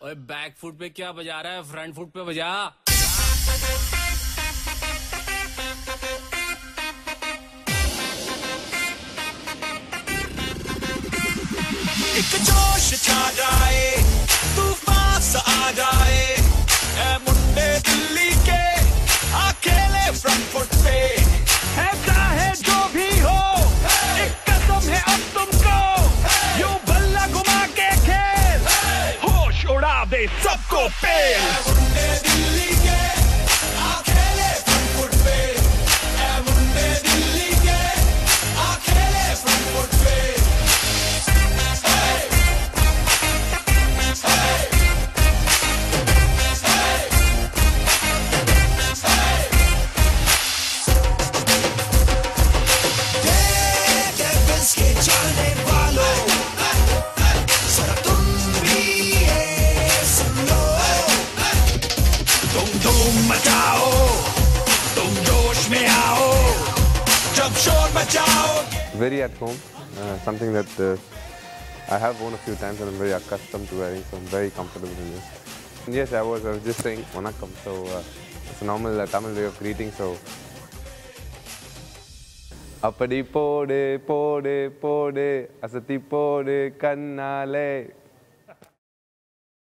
ओए back foot पे क्या बजा रहा है, फ्रंट फुट पे बजा। एक जोश छा जाए, तूफान सा आ जाए, ऐ मुंडे दिल्ली के अकेले फ्रंट फुट पे है, चाहे जो भी हो एक कसम है अब तुमको, यूं बल्ला घुमा के खेल, होश उड़ा दे सबको पेल। मुंडे दिल्ली के अकेले फ्रंट फुट पे, ऐ मुंडे दिल्ली के अकेले फ्रंट फुट पे। जाने वालों, जरा तुम भी ये सुन लो, तुम धूम मचाओ, तुम जोश में आओ, जब शोर मचाओ। Very at home, something that I have worn a few times and I'm very accustomed to wearing, so I'm very comfortable in this. And yes, I was just saying vanakkam, so it's a normal Tamil way of greeting, so அப்படி போடு போடு போடு அசத்தி போடு கண்ணாலே